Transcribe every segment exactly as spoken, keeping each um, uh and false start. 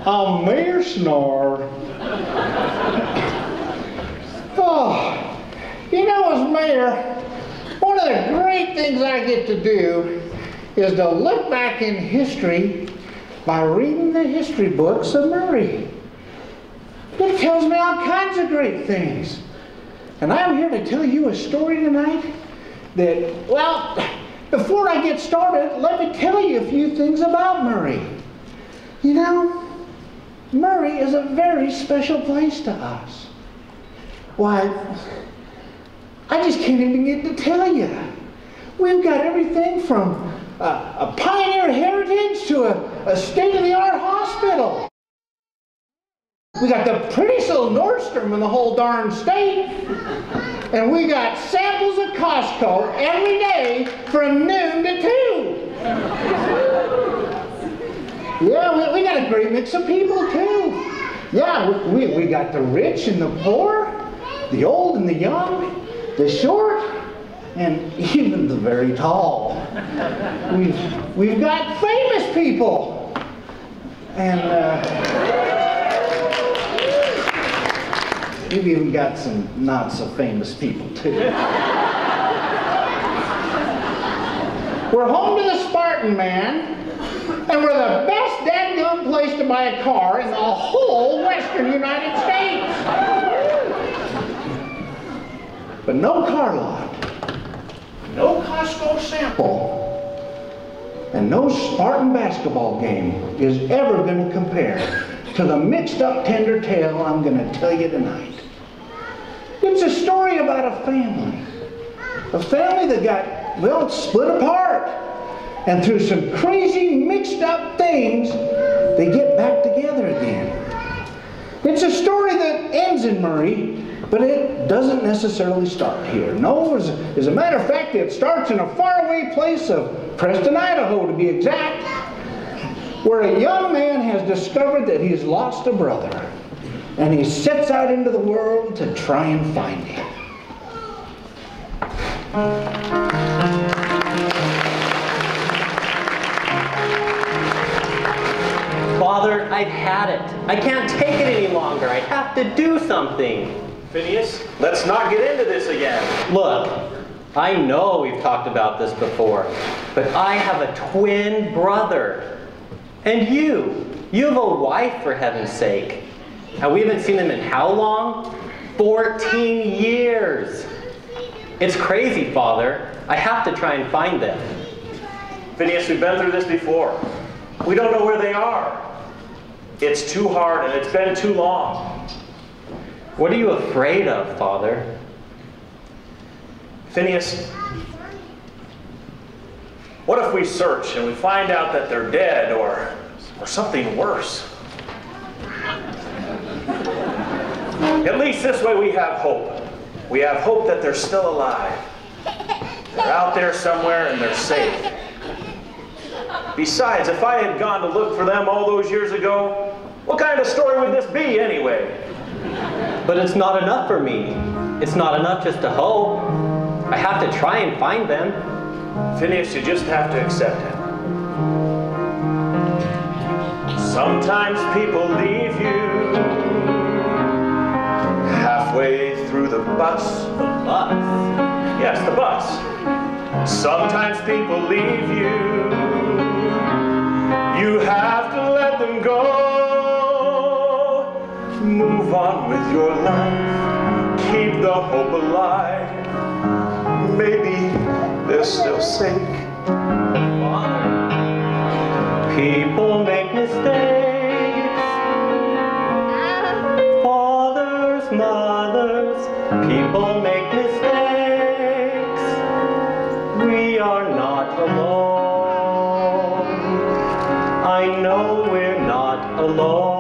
A mere snore. Oh, you know, as mayor, one of the great things I get to do is to look back in history by reading the history books of Murray. It tells me all kinds of great things. And I'm here to tell you a story tonight that, well, before I get started, let me tell you a few things about Murray. You know, Murray is a very special place to us. Why, I just can't even get to tell you. We've got everything from uh, a pioneer heritage to a, a state-of-the-art hospital. We got the prettiest little Nordstrom in the whole darn state. And we got samples of Costco every day from noon to two. Yeah, we, we got a great mix of people too. Yeah, we, we, we got the rich and the poor, the old and the young, the short, and even the very tall. We've, we've got famous people. And uh, we've even got some not so famous people too. We're home to the Spartan man, and we're the best dadgum place to buy a car in the whole western United States. But no car lot, no Costco sample, and no Spartan basketball game is ever going to compare to the mixed up tender tale I'm going to tell you tonight. It's a story about a family. A family that got, well, split apart. And through some crazy mixed up things, they get back together again. It's a story that ends in Murray, but it doesn't necessarily start here. No, as, as a matter of fact, it starts in a faraway place of Preston, Idaho, to be exact, where a young man has discovered that he's lost a brother. And he sets out into the world to try and find him. Father, I've had it. I can't take it any longer. I have to do something. Phineas, let's not get into this again. Look, I know we've talked about this before, but I have a twin brother. And you, you have a wife, for heaven's sake. And we haven't seen them in how long? fourteen years. It's crazy, Father. I have to try and find them. Phineas, we've been through this before. We don't know where they are. It's too hard and it's been too long. What are you afraid of, Father? Phineas, what if we search and we find out that they're dead or, or something worse? At least this way we have hope. We have hope that they're still alive. They're out there somewhere and they're safe. Besides, if I had gone to look for them all those years ago, what kind of story would this be anyway? But it's not enough for me. It's not enough just to hope. I have to try and find them. Phineas, you just have to accept it. Sometimes people leave you halfway through the bus. The bus? Yes, the bus. Sometimes people leave you. You have to let them go. Move on with your life. Keep the hope alive. Maybe they're still safe. Father, people make mistakes. Fathers, mothers, people make mistakes. We are not alone. I know we're not alone.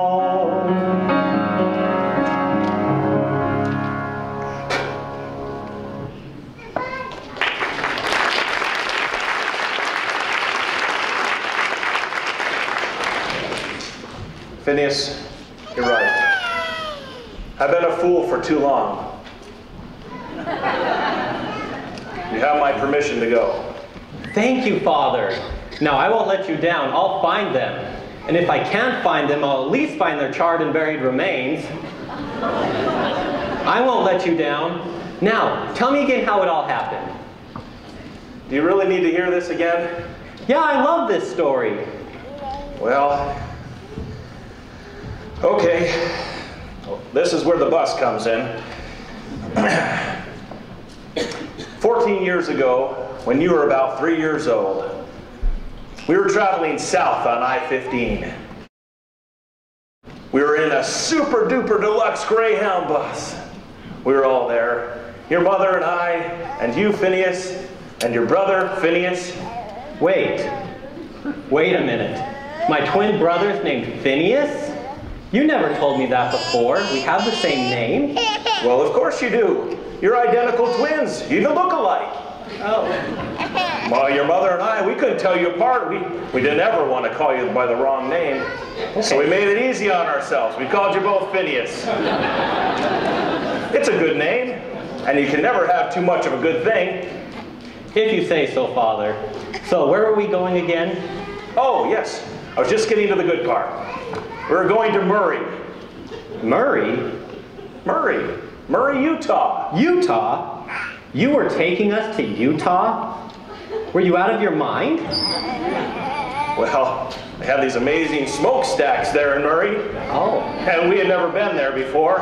Phineas, you're right. I've been a fool for too long. You have my permission to go. Thank you, Father. Now, I won't let you down. I'll find them. And if I can't find them, I'll at least find their charred and buried remains. I won't let you down. Now, tell me again how it all happened. Do you really need to hear this again? Yeah, I love this story. Well, okay. This is where the bus comes in. Fourteen years ago, when you were about three years old, we were traveling south on I fifteen. We were in a super duper deluxe Greyhound bus. We were all there. Your mother and I, and you, Phineas, and your brother, Phineas. Wait. Wait a minute. My twin brother's named Phineas? You never told me that before. We have the same name. Well, of course you do. You're identical twins. You even look alike. Oh. Well, your mother and I, we couldn't tell you apart. We, we didn't ever want to call you by the wrong name. Okay. So we made it easy on ourselves. We called you both Phineas. It's a good name, and you can never have too much of a good thing. If you say so, Father. So where are we going again? Oh, yes. I was just getting to the good part. We're going to Murray. Murray? Murray. Murray, Utah. Utah? You were taking us to Utah? Were you out of your mind? Well, they have these amazing smokestacks there in Murray. Oh. And we had never been there before.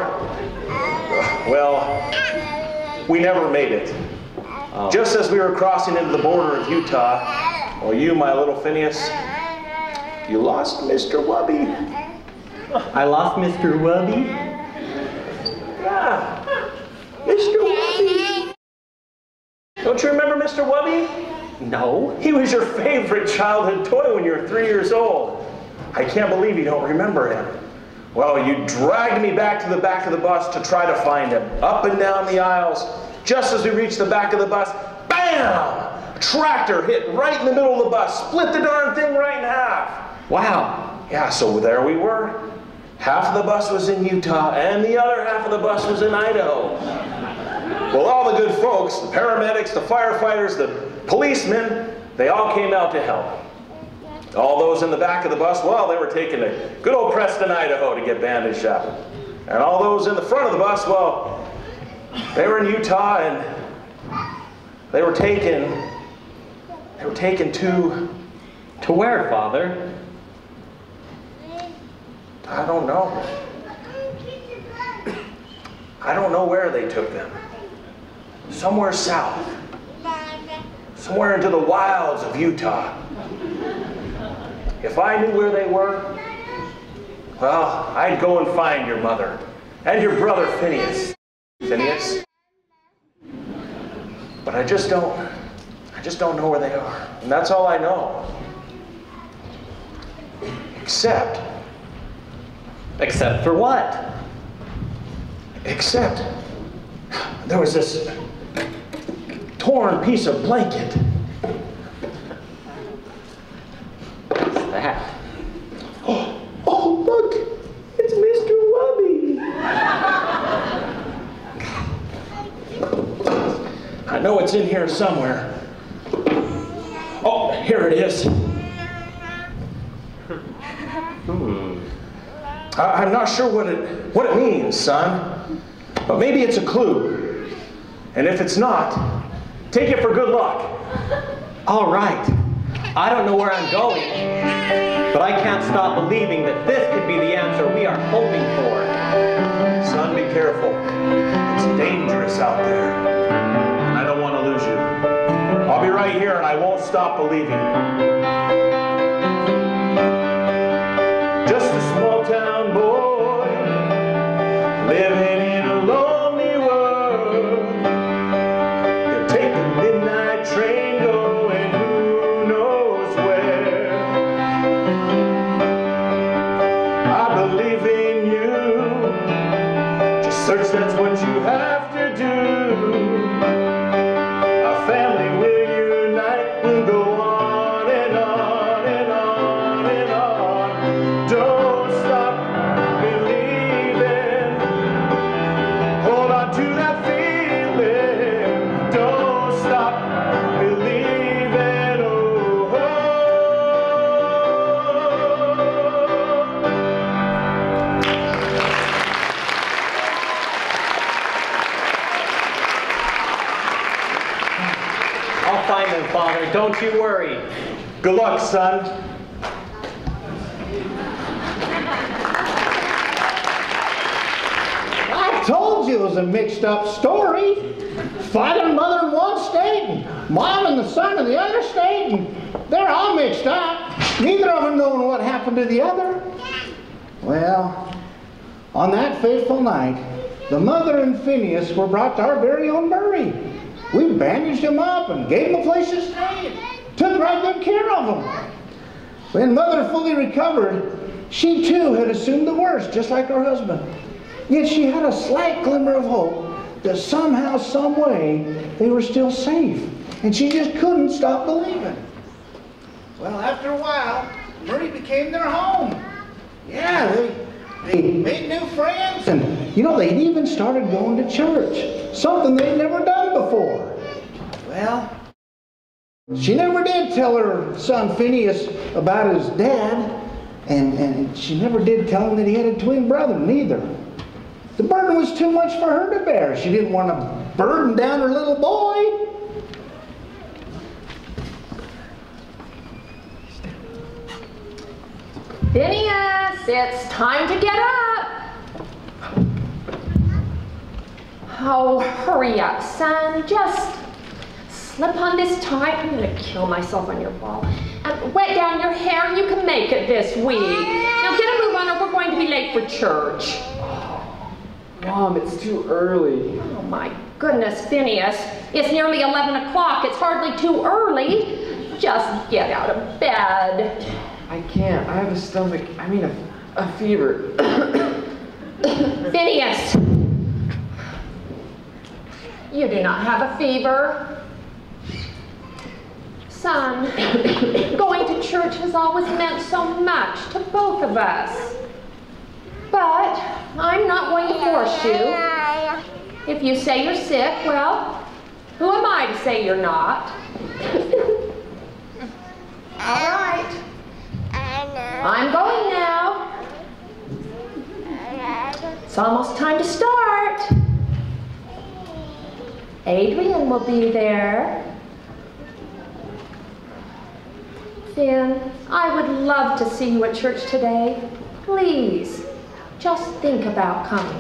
Well, we never made it. Oh. Just as we were crossing into the border of Utah, well, you, my little Phineas, you lost Mister Wubby. I lost Mister Wubby? Yeah, Mister Wubby. Don't you remember Mister Wubby? No. He was your favorite childhood toy when you were three years old. I can't believe you don't remember him. Well, you dragged me back to the back of the bus to try to find him. Up and down the aisles. Just as we reached the back of the bus, bam! A tractor hit right in the middle of the bus, split the darn thing right in half. Wow. Yeah, so there we were. Half of the bus was in Utah, and the other half of the bus was in Idaho. Well, all the good folks, the paramedics, the firefighters, the policemen, they all came out to help. All those in the back of the bus, well, they were taken to good old Preston, Idaho to get bandaged up. And all those in the front of the bus, well, they were in Utah, and they were taken, they were taken to... To where, Father? I don't know. I don't know where they took them. Somewhere south. Somewhere into the wilds of Utah. If I knew where they were, well, I'd go and find your mother and your brother Phineas. Phineas. But I just don't, I just don't know where they are. And that's all I know. Except, Except for what? except, there was this torn piece of blanket. What's that? Oh, oh, look, it's Mister Wubby. I know it's in here somewhere. Oh, here it is. Hmm. I, I'm not sure what it, what it means, son, but maybe it's a clue. And if it's not, take it for good luck. All right. I don't know where I'm going, but I can't stop believing that this could be the answer we are hoping for. Son, be careful. It's dangerous out there. And I don't want to lose you. I'll be right here and I won't stop believing. Just a small town boy living in a lonely world. He'll take the midnight train going who knows where. I believe in you. Just search, that's what you have to do. Our family will unite, we'll go on and on. I'll find them, Father. Don't you worry. Good luck, son. I told you it was a mixed up story. Father and mother in one state, and mom and the son in the other state, and they're all mixed up. Neither of them knowing what happened to the other. Well, on that fateful night, the mother and Phineas were brought to our very own Murray. We bandaged him up and gave him a place to stay, and took right good care of him. When mother fully recovered, she too had assumed the worst, just like her husband. Yet she had a slight glimmer of hope that somehow, some way, they were still safe. And she just couldn't stop believing. Well, after a while, Murray became their home. Yeah, they, they made new friends. And, you know, they'd even started going to church. Something they'd never done before. Well, she never did tell her son Phineas about his dad. And, and she never did tell him that he had a twin brother, neither. The burden was too much for her to bear. She didn't want to burden down her little boy. Phineas, it's time to get up. Oh, hurry up, son. Just slip on this tie. I'm going to kill myself on your ball. And wet down your hair. You can make it this week. Now get a move on or we're going to be late for church. Mom, it's too early. Oh my goodness, Phineas. It's nearly eleven o'clock. It's hardly too early. Just get out of bed. I can't. I have a stomach, I mean a, a fever. Phineas, you do not have a fever. Son, going to church has always meant so much to both of us. But I'm not going to force you. If you say you're sick, well, who am I to say you're not? All right. I'm going now. It's almost time to start. Adrian will be there. Finn, I would love to see you at church today. Please, just think about coming.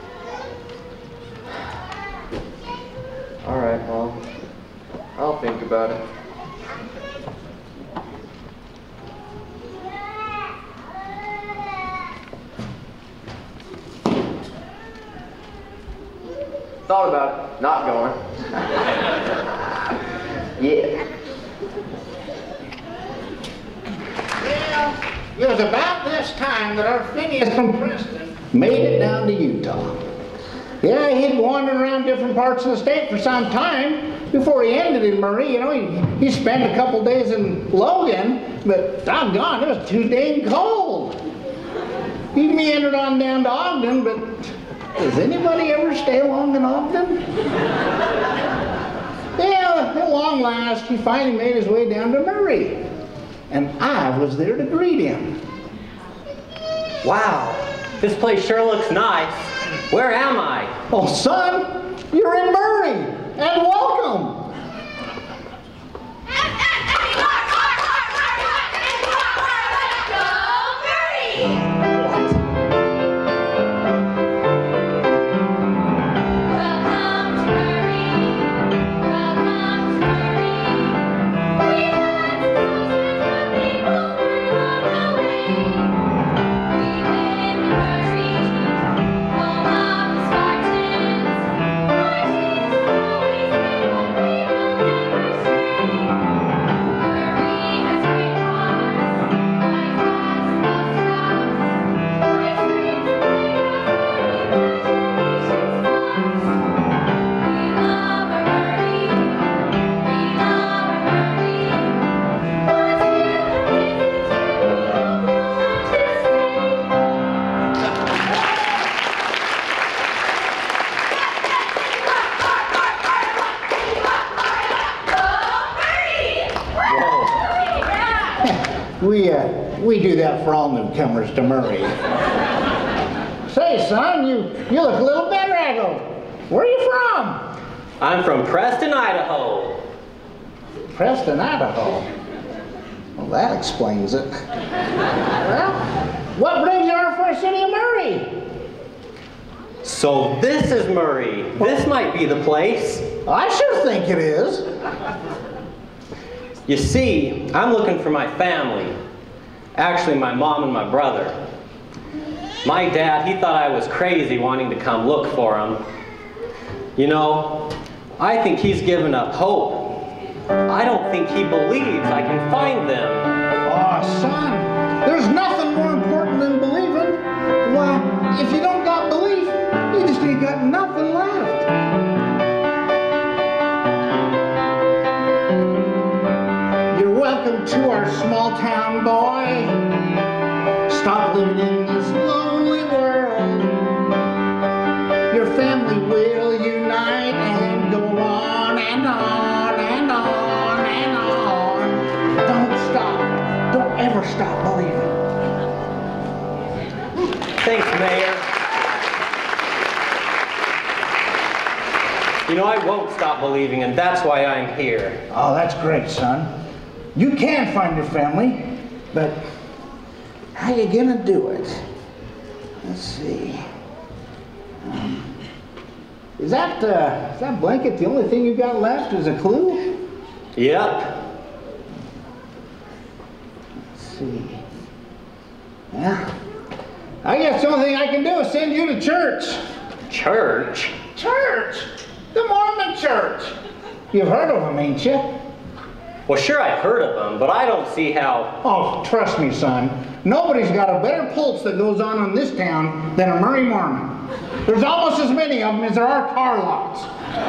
All right, Mom. I'll think about it. Thought about it, not going. Yeah. Well, it was about this time that our Phineas from Princeton made it down to Utah. Yeah, he'd wandered around different parts of the state for some time before he ended in Murray. You know, he, he spent a couple days in Logan, but doggone, it was too dang cold. He meandered on down to Ogden, but does anybody ever stay long in Ogden? Yeah, at long last, he finally made his way down to Murray. And I was there to greet him. Wow, this place sure looks nice. Where am I? Oh, son, you're in Murray, and welcome. We, uh, we do that for all newcomers to Murray. Say, son, you, you look a little better. I go, where are you from? I'm from Preston, Idaho. Preston, Idaho. Well, that explains it. Well, what brings you to our first city of Murray? So this is Murray. This might be the place. I sure think it is. You see, I'm looking for my family. Actually, my mom and my brother. My dad, he thought I was crazy wanting to come look for them. You know, I think he's given up hope. I don't think he believes I can find them. Oh, son, there's nothing more important than believing. Why, if you don't got belief, you just ain't got nothing left. You're welcome to our small town, boy. Stop living in this lonely world. Your family will unite and go on and on and on and on. Don't stop. Don't ever stop believing. Thanks, Mayor. You know, I won't stop believing, and that's why I'm here. Oh, that's great, son. You can find your family, but how you gonna do it? Let's see. Um, is that uh, is that blanket the only thing you got left? Is a clue? Yep. Let's see. Yeah. I guess the only thing I can do is send you to church. Church? Church? The Mormon church. You've heard of them, ain't you? Well, sure, I've heard of them, but I don't see how... Oh, trust me, son. Nobody's got a better pulse that goes on in this town than a Murray Mormon. There's almost as many of them as there are car lots.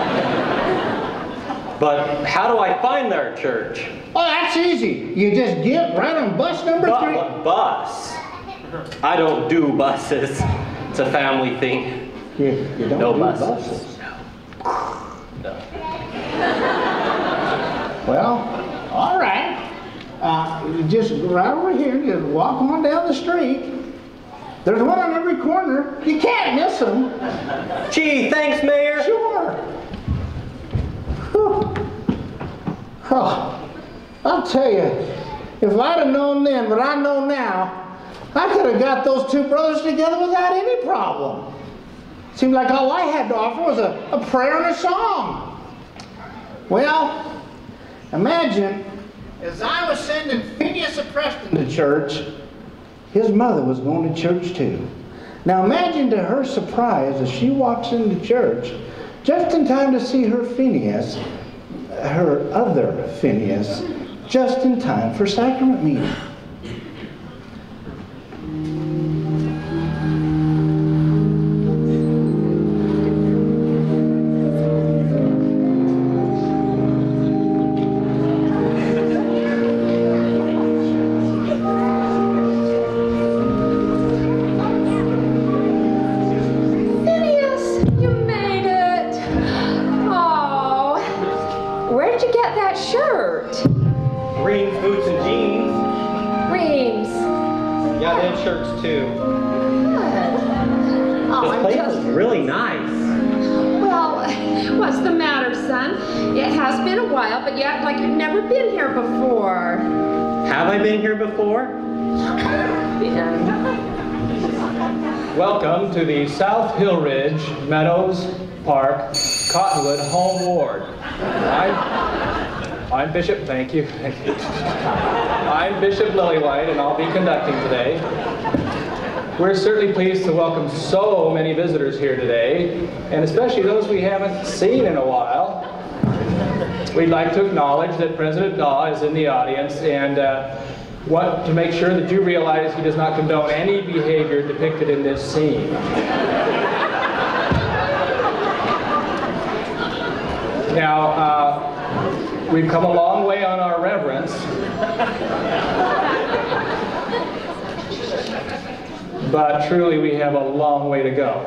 But how do I find their church? Oh, that's easy. You just get right on bus number Bu- three. bu- bus? I don't do buses. It's a family thing. You, you don't No do buses. buses. No. Well, all right. Uh, you just go right over here. Just walk on down the street. There's one on every corner. You can't miss them. Gee, thanks, Mayor. Sure. Whew. Oh, I'll tell you, if I'd have known then what I know now, I could have got those two brothers together without any problem. Seemed like all I had to offer was a, a prayer and a song. Well, imagine, as I was sending Phineas of Preston to church, his mother was going to church too. Now imagine to her surprise as she walks into church, just in time to see her Phineas, her other Phineas, just in time for sacrament meeting. Too. Good. Oh, this place just... is really nice. Well, what's the matter, son? It has been a while, but you act like you've never been here before. Have I been here before? Yeah. Welcome to the South Hill Ridge Meadows Park Cottonwood Home Ward. I'm, I'm Bishop, thank you. I'm Bishop Lillywhite, and I'll be conducting today. We're certainly pleased to welcome so many visitors here today, and especially those we haven't seen in a while. We'd like to acknowledge that President Daw is in the audience, and uh, want to make sure that you realize he does not condone any behavior depicted in this scene. Now, uh, we've come a long way on our reverence. But truly, we have a long way to go.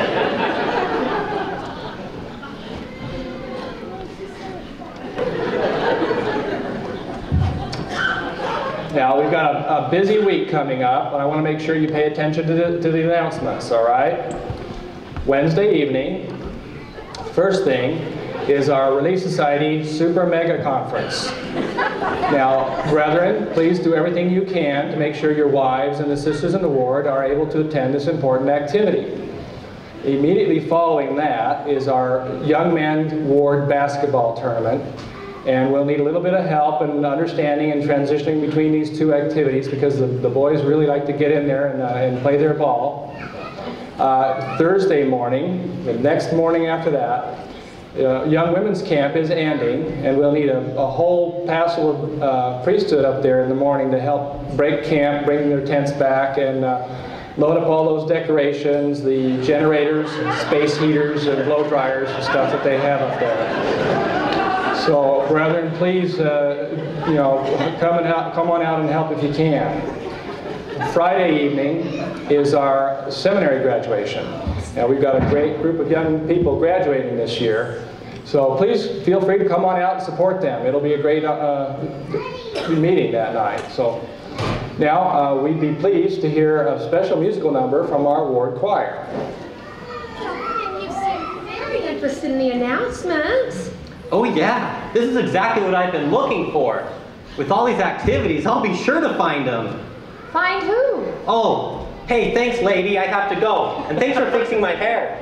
Now, we've got a, a busy week coming up, and I want to make sure you pay attention to the, to the announcements, all right? Wednesday evening, first thing, is our Relief Society Super Mega Conference. Now, brethren, please do everything you can to make sure your wives and the sisters in the ward are able to attend this important activity. Immediately following that is our Young Men Ward Basketball Tournament, and we'll need a little bit of help and understanding and transitioning between these two activities because the, the boys really like to get in there and, uh, and play their ball. Uh, Thursday morning, the next morning after that, uh, Young Women's Camp is ending, and we'll need a, a whole passel of uh, priesthood up there in the morning to help break camp, bring their tents back, and uh, load up all those decorations, the generators, and space heaters, and blow dryers and stuff that they have up there. So, brethren, please, uh, you know, come and help, come on out and help if you can. Friday evening is our seminary graduation. Now, we've got a great group of young people graduating this year. So please feel free to come on out and support them. It'll be a great uh, meeting that night. So now uh, we'd be pleased to hear a special musical number from our ward choir. And you seem very interested in the announcements. Oh yeah, this is exactly what I've been looking for. With all these activities, I'll be sure to find them. Find who? Oh, hey, thanks lady, I have to go. And thanks for fixing my hair.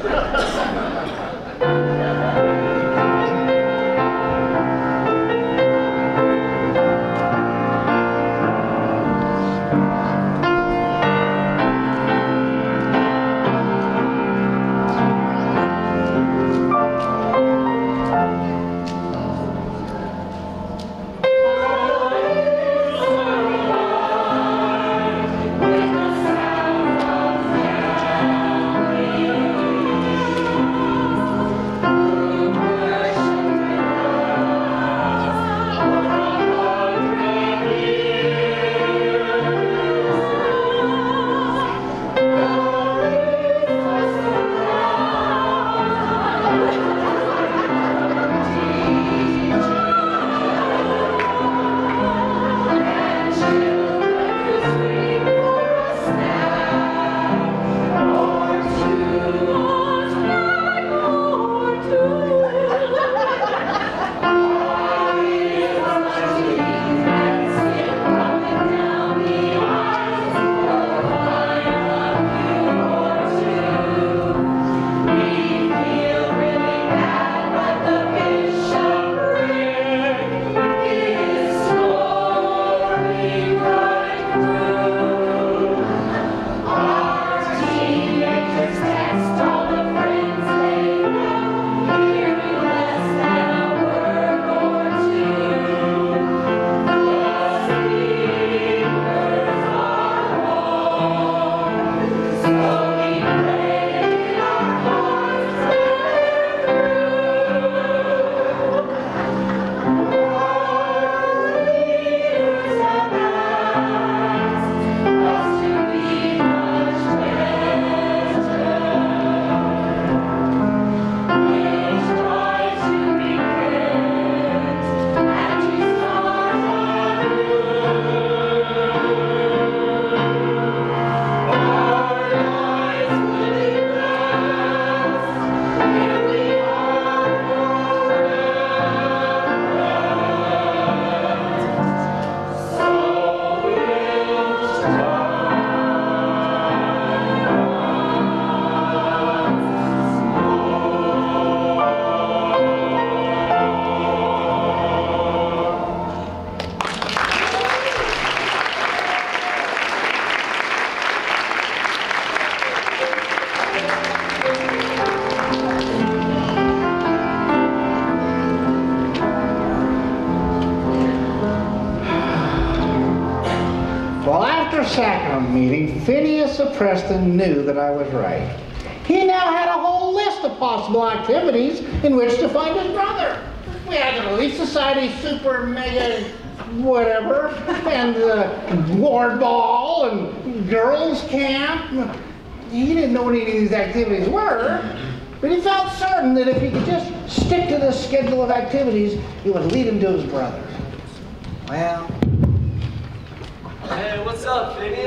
Sacrament meeting, Phineas of Preston knew that I was right. He now had a whole list of possible activities in which to find his brother. We had the Relief Society Super Mega whatever, and the ward ball, and girls camp. He didn't know what any of these activities were, but he felt certain that if he could just stick to this schedule of activities, it would lead him to his brother. Well, Hey, what's up, Phineas?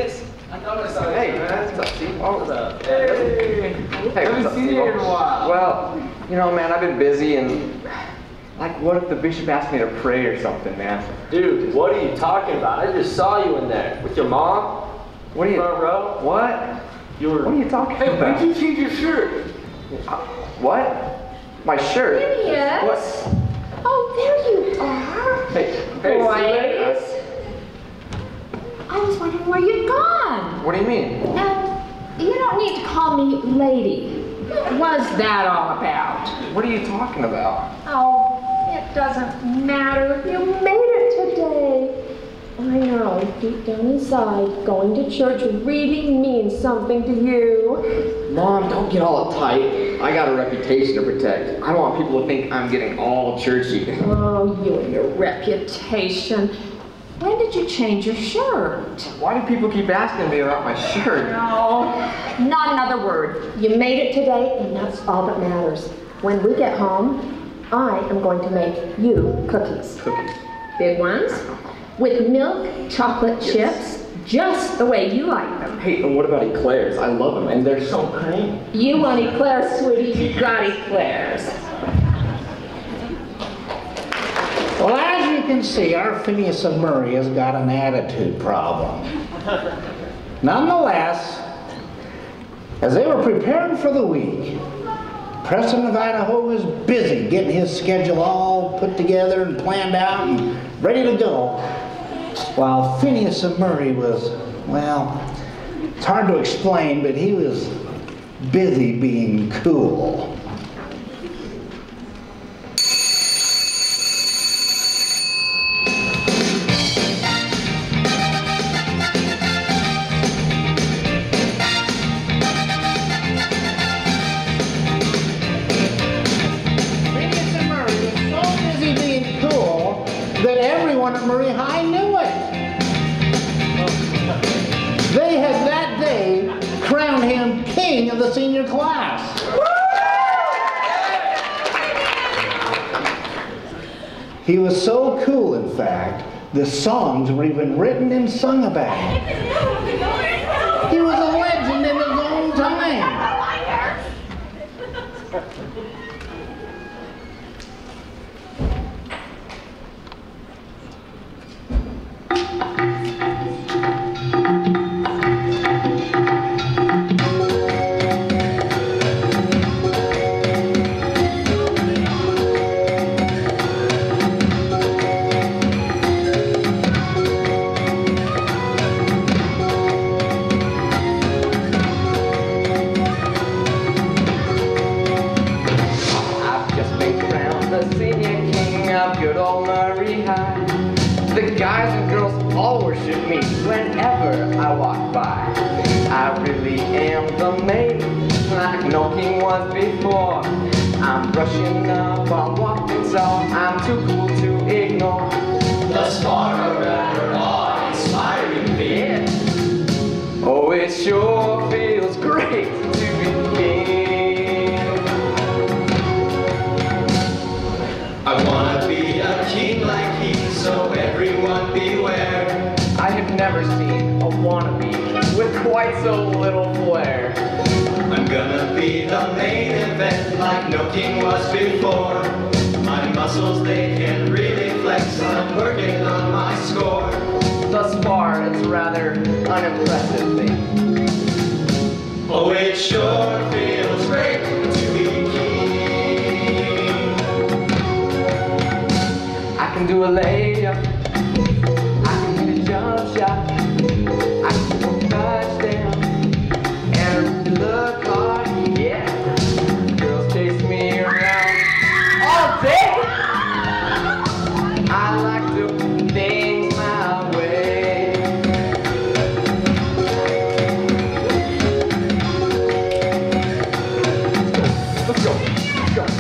Hey, man, what's up, Steve? Oh, What's up? hey. Hey, Haven't what's up, seen Steve? you in a while. Well, you know, man, I've been busy and, like, what if the bishop asked me to pray or something, man? Dude, what are you talking about? I just saw you in there with your mom. What are you? Front row. What? You were. What are you talking Hey, about? why'd you change your shirt? Uh, what? My shirt? There he is. What? Oh, there you are. Hey, Hey, Boys. I was wondering where you'd gone. what do you mean? And you don't need to call me lady. What was that all about? What are you talking about? Oh, it doesn't matter. You made it today. I know, deep down inside, going to church really means something to you. Mom, don't get all uptight. I got a reputation to protect. I don't want people to think I'm getting all churchy. Oh, you and your reputation. When did you change your shirt? Why do people keep asking me about my shirt? No, not another word. You made it today, and that's all that matters. When we get home, I am going to make you cookies. Cookies. Big ones, with milk, chocolate chips, just the way you like them. Hey, and what about eclairs? I love them, and they're so creamy. You want eclairs, sweetie, you got eclairs. Well, as you can see, our Phineas of Murray has got an attitude problem. Nonetheless, as they were preparing for the week, Preston of Idaho was busy getting his schedule all put together and planned out and ready to go, while Phineas of Murray was, well, it's hard to explain, but he was busy being cool. That everyone at Murray High knew it. They had that day crowned him king of the senior class. He was so cool, in fact, the songs were even written and sung about him. He was a legend in his own time. Good old Murray High. The guys and girls all worship me whenever I walk by. I really am the maiden, like no king was before. I'm brushing up while walking, so I'm too cool to ignore. Thus far a rather awe-inspiring feat. Oh, it sure feels great to be king. I wanna be a king like he, so everyone beware. I have never seen a wannabe with quite so little flair. I'm gonna be the main event like no king was before. My muscles, they can really flex, I'm working on my score. Thus far, it's rather unimpressive thing. Oh, it sure feels great to be king. I can do a layup, I can hit a jump shot, I can throw a touchdown, and I really look hard, yeah. Girls chase me around all day. I like to do things my way. Let's go, let's go.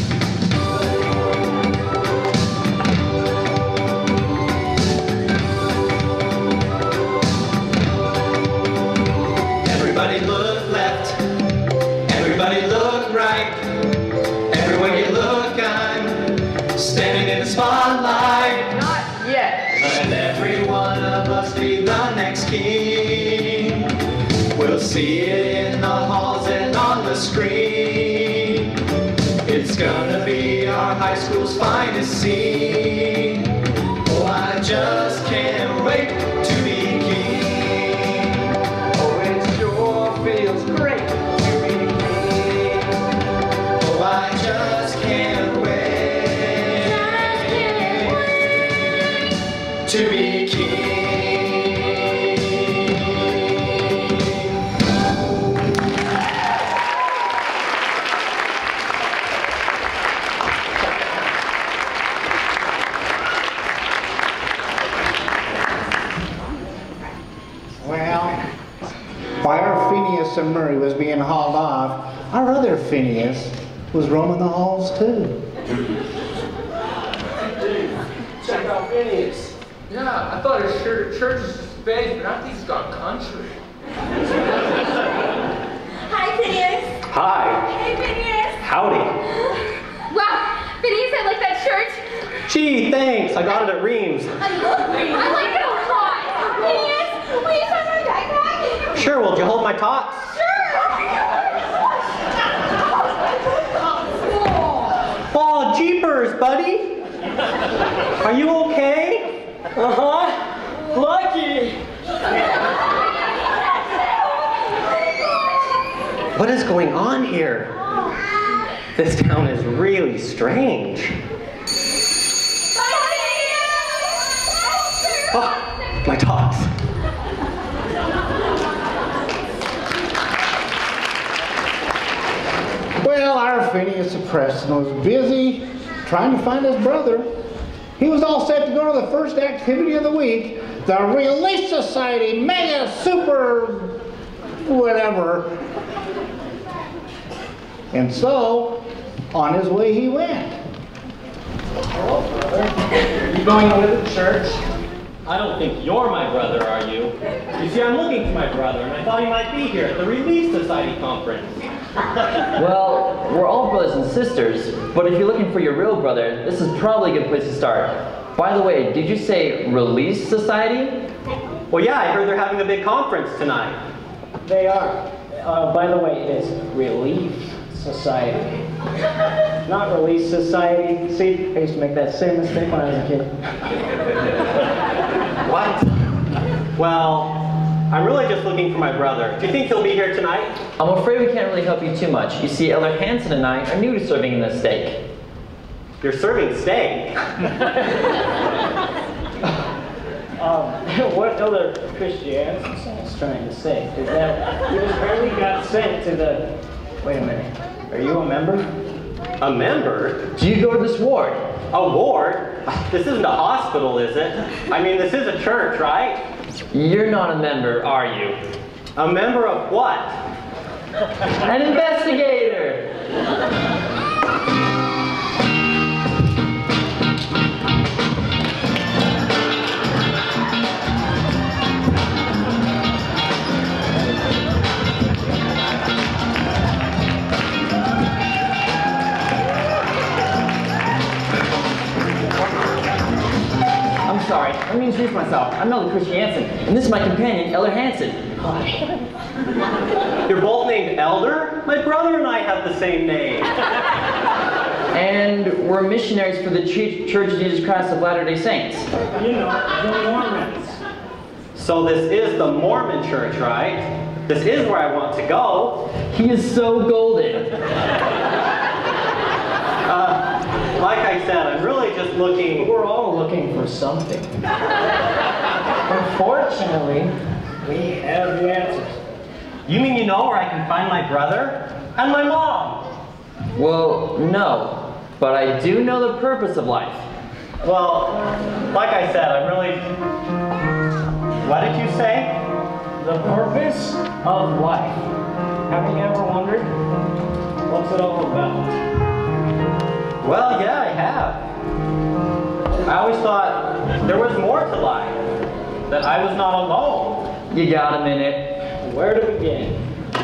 Everybody look left, everybody look right. Everywhere you look, I'm standing in the spotlight. Not yet. And every one of us be the next king. Nashville's finest scene. Oh, I just can't wait to be king. Oh, it sure feels great to be king. Oh, I just can't wait, just can't wait to be king. And Murray was being hauled off, our other Phineas was roaming the halls too. Check out Phineas. Yeah, I thought his shirt church was just space, but I think he's gone country. Hi, Phineas. Hi. Hey, Phineas. Howdy. Wow, Phineas, I like that shirt. Gee, thanks. I got it at Reams. I love Phineas. I like it a lot. Phineas, will you sign my backpack? Sure, will you hold my tots? Oh, jeepers, buddy. Are you okay? Uh-huh. Lucky. What is going on here? This town is really strange. Oh, my tots. Well, our Phineas of Preston was busy trying to find his brother. He was all set to go to the first activity of the week, the Relief Society Mega Super whatever. And so, on his way he went. Hello, brother. You going over to church? I don't think you're my brother, are you? You see, I'm looking for my brother, and I thought he might be here at the Relief Society conference. Well, we're all brothers and sisters, but if you're looking for your real brother, this is probably a good place to start. By the way, did you say Release Society? Well, yeah, I heard they're having a big conference tonight. They are. Uh, by the way, it's Relief Society. Not Release Society. See, I used to make that same mistake when I was a kid. What? Well, I'm really just looking for my brother. Do you think he'll be here tonight? I'm afraid we can't really help you too much. You see, Elder Hanson and I are new to serving in this stake. You're serving steak? um, what Elder Christianity is trying to say is that he just barely got sent to the... Wait a minute. Are you a member? A member? Do you go to this ward? A ward? This isn't a hospital, is it? I mean, this is a church, right? You're not a member, are you? A member of what? An investigator! Sorry, let me introduce myself. I'm Elder Christiansen, and this is my companion, Elder Hanson. Hi. You're both named Elder? My brother and I have the same name. And we're missionaries for the Ch Church of Jesus Christ of Latter-day Saints. You know, the Mormons. So this is the Mormon church, right? This is where I want to go. He is so golden. uh, like I said, I'm really just looking... We're all looking for something. Unfortunately, we have the answers. You mean you know where I can find my brother? And my mom? Well, no. But I do know the purpose of life. Well, like I said, I'm really... What did you say? The purpose of life. Have you ever wondered? What's it all about? Well, yeah, I have. I always thought there was more to life. That I was not alone. You got a minute. Where to begin?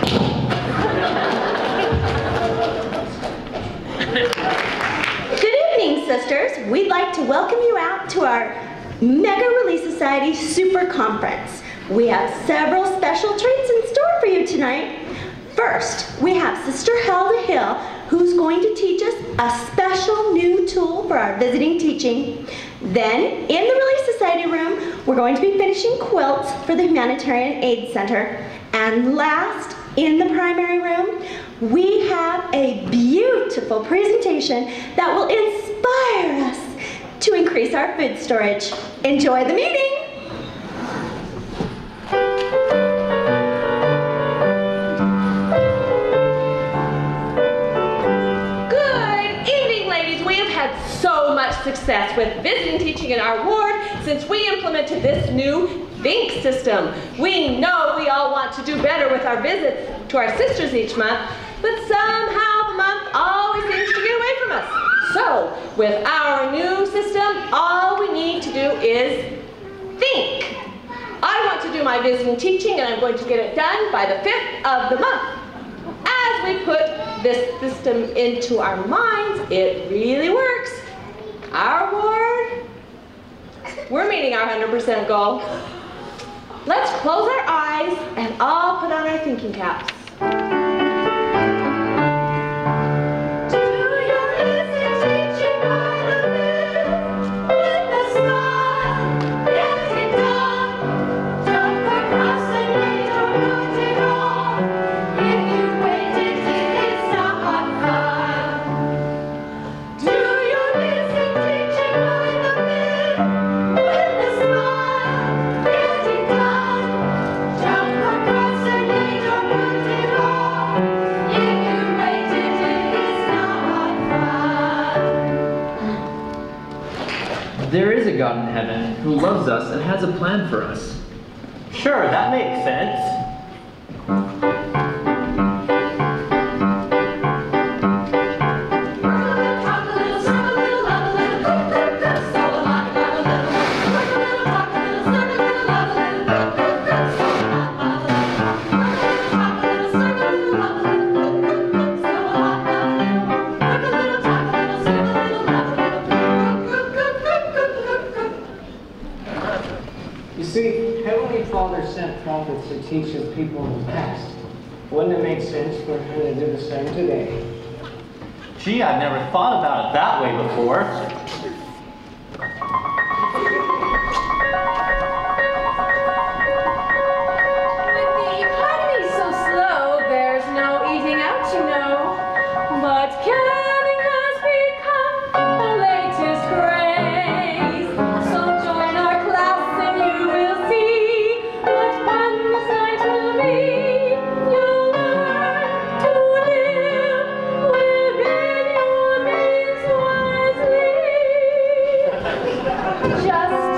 Good evening, sisters. We'd like to welcome you out to our Mega Relief Society Super Conference. We have several special treats in store for you tonight. First, we have Sister Helda Hill who's going to teach us a special new tool for our visiting teaching. Then, in the Relief Society room, we're going to be finishing quilts for the Humanitarian Aid Center. And last, in the primary room, we have a beautiful presentation that will inspire us to increase our food storage. Enjoy the meeting! Good evening, ladies. We have had so much success with visiting teaching in our ward since we implemented this new think system. We know we all want to do better with our visits to our sisters each month, but somehow the month always seems to get away from us. So, with our new system, all we need to do is think. I want to do my visiting teaching, and I'm going to get it done by the fifth of the month. As we put this system into our minds, it really works. Our ward, we're meeting our one hundred percent goal. Let's close our eyes and all put on our thinking caps. There is a God in heaven who loves us and has a plan for us. Sure, that makes sense. Father sent prophets to teach his people in the past. Wouldn't it make sense for him to do the same today? Gee, I've never thought about it that way before. With the economy so slow, there's no eating out, you know. But canning has become the latest craze. So join our class and you will see what fun this night will be. You'll learn to live within your means wisely. Just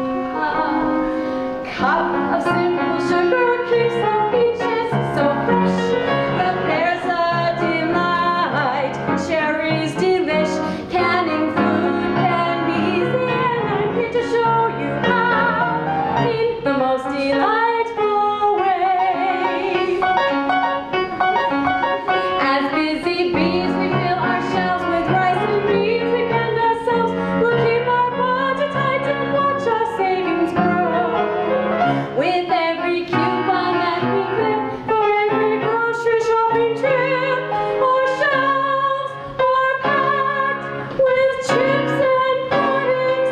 a cup of simple sugar keeps the peaches so fresh. The pear's a delight, cherries delish. Canning food can be easy, and I'm here to show you how in the most delightful way. As busy bees, we fill our shelves with rice and beans. We bend ourselves, we'll keep our budget tight and watch our savings grow. With every coupon that we clip, for every grocery shopping trip, our shelves are packed with chips and pudding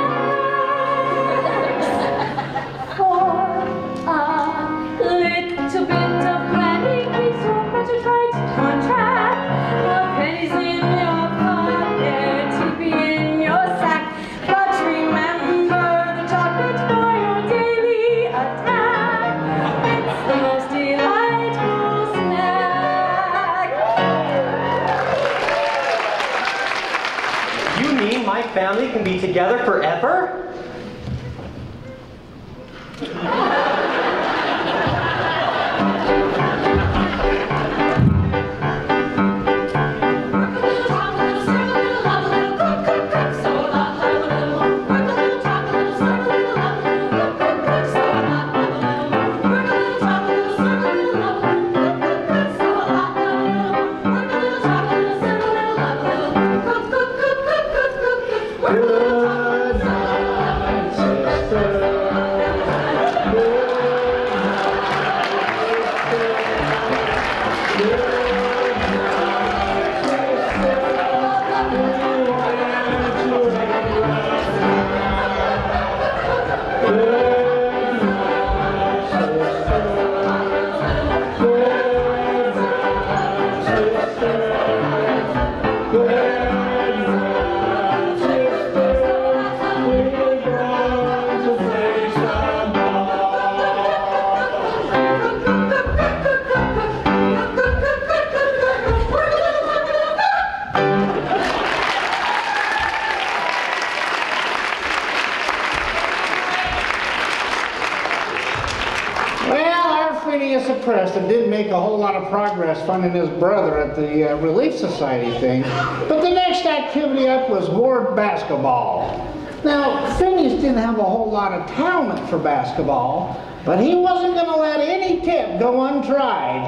snacks. For a little bit of planning keeps your budget right on track. The pennies in your pocket to be in your sack. But remember the chocolate for your daily attack. It's the most delightful snack. You mean my family can be together forever? depressed and didn't make a whole lot of progress finding his brother at the uh, Relief Society thing. But the next activity up was ward basketball. Now, Phineas didn't have a whole lot of talent for basketball, but he wasn't going to let any tip go untried.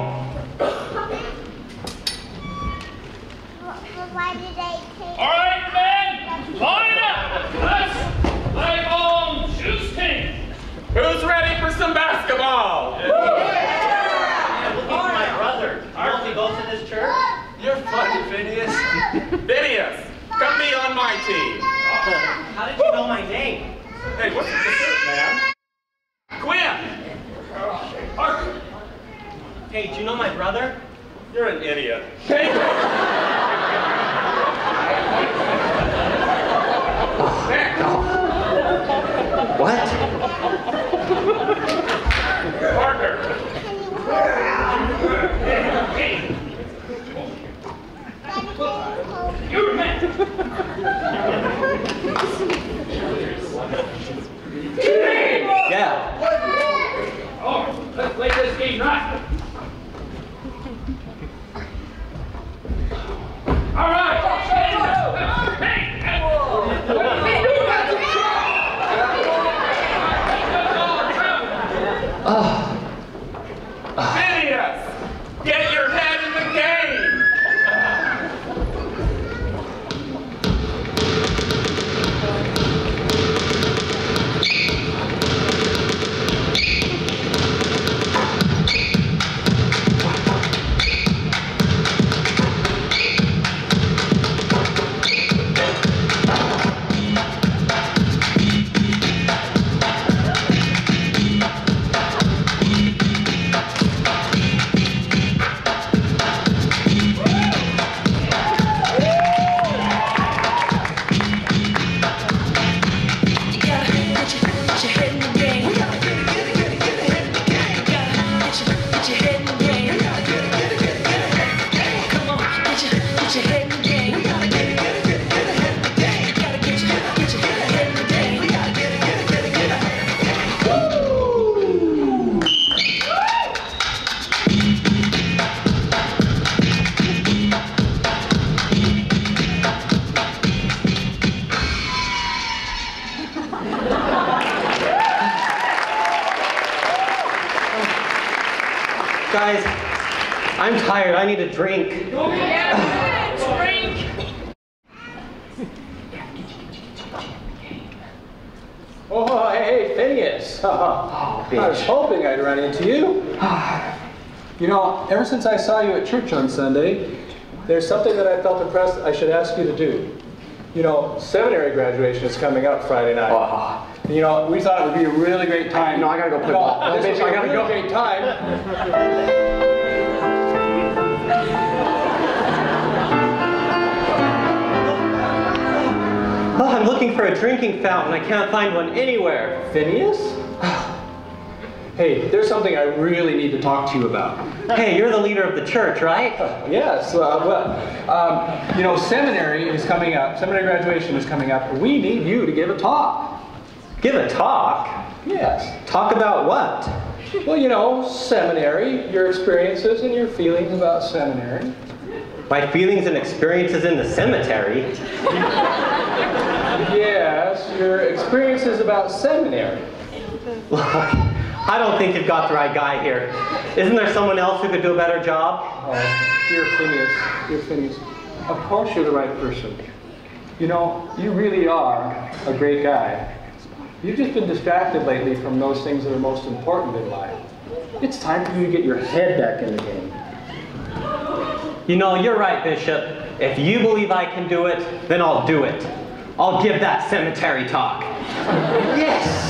All right, men, line up. Let's play on Juice King. Who's ready for some basketball? Yeah. Look at my brother. Aren't we both in this church? You're funny, Phineas. Phineas, come be on my team. How did you know my name? Hey, what's the shirt, man? Quinn! Parker! Hey, do you know my brother? You're an idiot. Hey! What? Parker! You're a man. Yeah. Oh, let's play this game right. All right. Hey, hey. Oh. Phineas! Get your head in the game! Guys, I'm tired. I need a drink. Yeah, drink. Oh, hey, Phineas. Oh, I was hoping I'd run into you. You know, ever since I saw you at church on Sunday, there's something that I felt impressed I should ask you to do. You know, seminary graduation is coming up Friday night. Oh. You know, we thought it would be a really great time. No, I gotta go play no, ball. This No, would bitch, be I a gotta really go. great time. Oh, I'm looking for a drinking fountain. I can't find one anywhere. Phineas? Hey, there's something I really need to talk to you about. Hey, you're the leader of the church, right? Yes, uh, well, um, you know, seminary is coming up. Seminary graduation is coming up. We need you to give a talk. Give a talk? Yes. Talk about what? Well, you know, seminary, your experiences and your feelings about seminary. My feelings and experiences in the cemetery? Yes, your experiences about seminary. Look, I don't think you've got the right guy here. Isn't there someone else who could do a better job? Oh, dear Phineas, dear Phineas, of course you're the right person. You know, you really are a great guy. You've just been distracted lately from those things that are most important in life. It's time for you to get your head back in the game. You know, you're right, Bishop. If you believe I can do it, then I'll do it. I'll give that cemetery talk. Yes!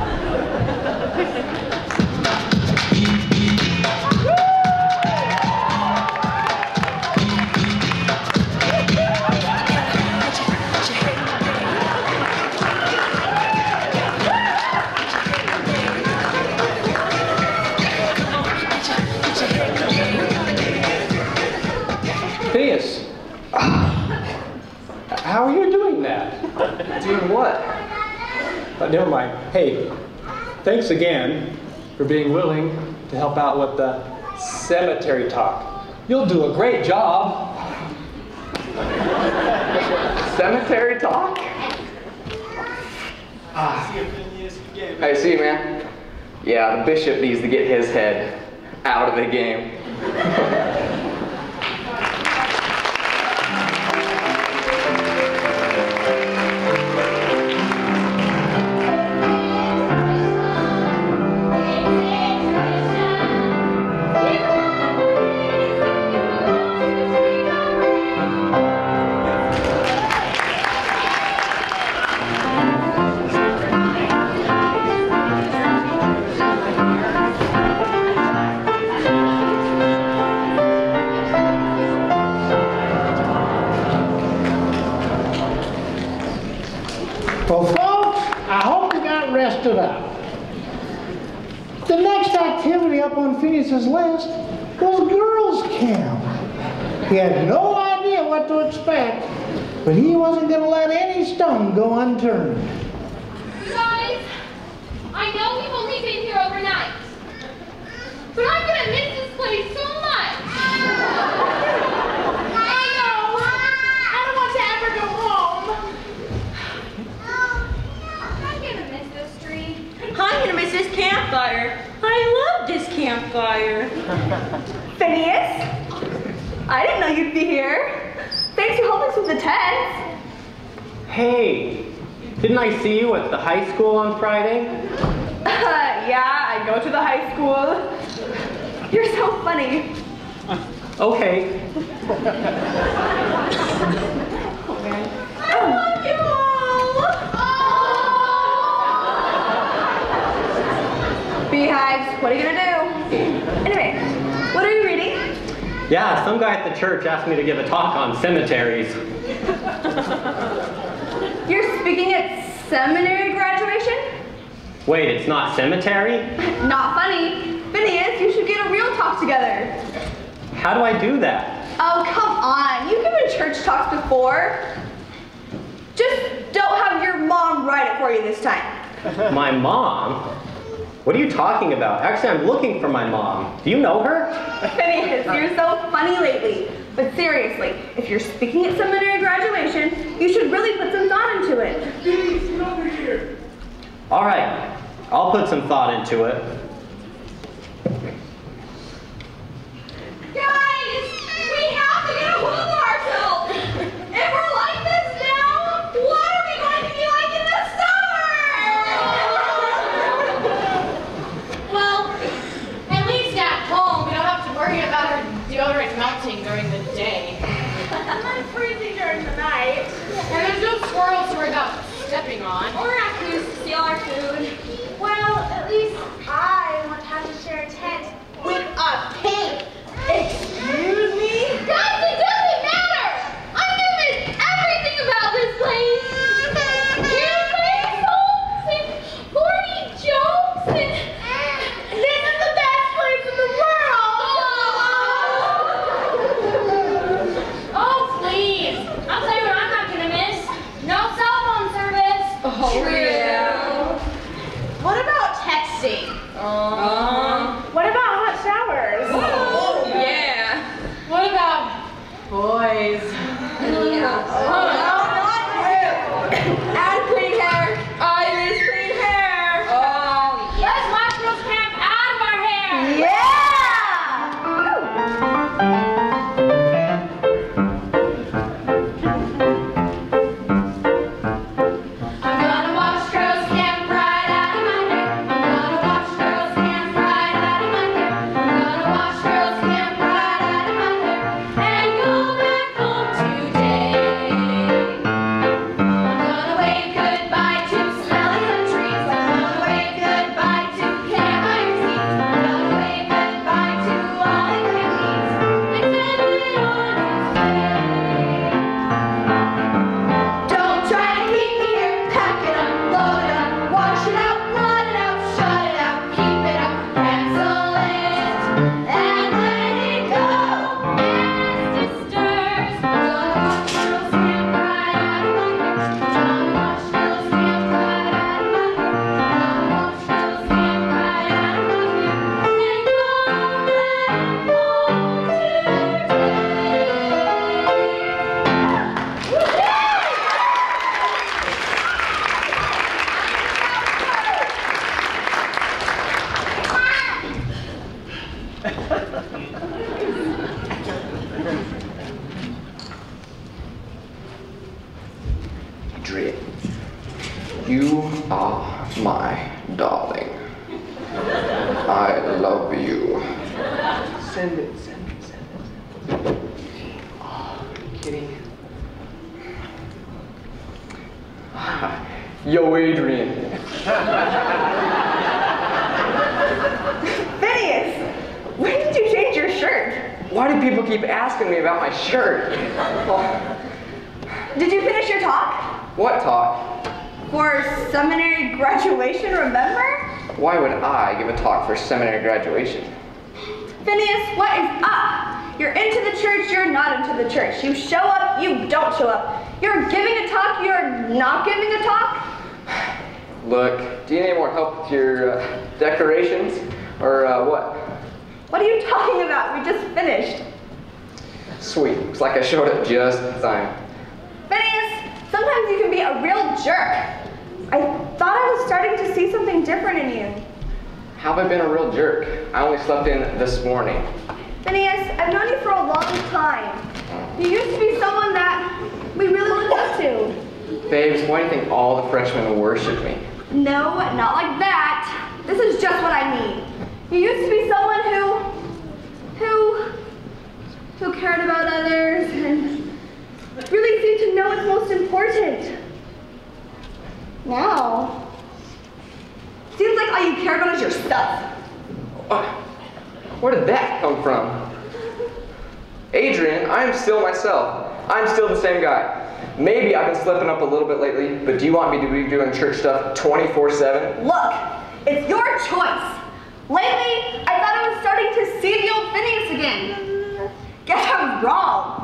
Phineas, how are you doing that? Doing what? Uh, never mind. Hey, thanks again for being willing to help out with the cemetery talk. You'll do a great job. Cemetery talk? Ah. I see, man. Yeah, the bishop needs to get his head out of the game. Well, folks, I hope you got rested up. The next activity up on Phineas's list was girls' camp. He had no idea what to expect, but he wasn't going to let any stone go unturned. Guys, I know we've only been here overnight, but I'm going to miss this place so much. I know. I don't want to ever go home. I'm going to miss this tree. I'm gonna miss this campfire. I love this campfire. Phineas, I didn't know you'd be here. Thanks for helping us with the tents. Hey, didn't I see you at the high school on Friday? Uh, yeah, I go to the high school. You're so funny. Okay. I love you all. Beehives, what are you gonna do? Anyway, what are you reading? Yeah, some guy at the church asked me to give a talk on cemeteries. You're speaking at seminary graduation? Wait, it's not cemetery? Not funny. Phineas, you should get a real talk together. How do I do that? Oh, come on. You've given church talks before. Just don't have your mom write it for you this time. My mom? What are you talking about? Actually, I'm looking for my mom. Do you know her? Phineas, you're so funny lately. But seriously, if you're speaking at seminary graduation, you should really put some thought into it. Please, get over here. All right, I'll put some thought into it. Guys, we have to get a hold of ourselves. If we're like this now, what are we going to be like in the summer? Well, at least at home, we don't have to worry about our deodorant melting during the day. I'm freezing during the night. And there's no squirrels to worry about stepping on. Or raccoons to steal our food. Well, at least I won't have to share a tent with a pig. Excuse me? Guys, it doesn't matter! I'm gonna miss everything about this place! Campfire songs and corny jokes and... This is the best place in the world! Oh, please! I'll tell you what I'm not gonna miss. No cell phone service! Oh, really? You are my darling. I love you. Send it, send it, send it. Oh, kitty. Yo, Adrian. Phineas, when did you change your shirt? Why do people keep asking me about my shirt? Oh. Did you finish your talk? What talk? For seminary graduation, remember? Why would I give a talk for seminary graduation? Phineas, what is up? You're into the church, you're not into the church. You show up, you don't show up. You're giving a talk, you're not giving a talk. Look, do you need more help with your uh, decorations? Or uh, what? What are you talking about? We just finished. Sweet, looks like I showed up just in time. Phineas, sometimes you can be a real jerk. I thought I was starting to see something different in you. How have I been a real jerk? I only slept in this morning. Phineas, I've known you for a long time. You used to be someone that we really looked up to. Babes, why do you think all the freshmen worship me? No, not like that. This is just what I mean. You used to be someone who, who, who cared about others and really seemed to know what's most important. Now, seems like all you care about is your stuff. Uh, where did that come from? Adrian, I'm still myself. I'm still the same guy. Maybe I've been slipping up a little bit lately, but do you want me to be doing church stuff twenty-four seven? Look, it's your choice. Lately, I thought I was starting to see the old Phineas again. Guess I was wrong.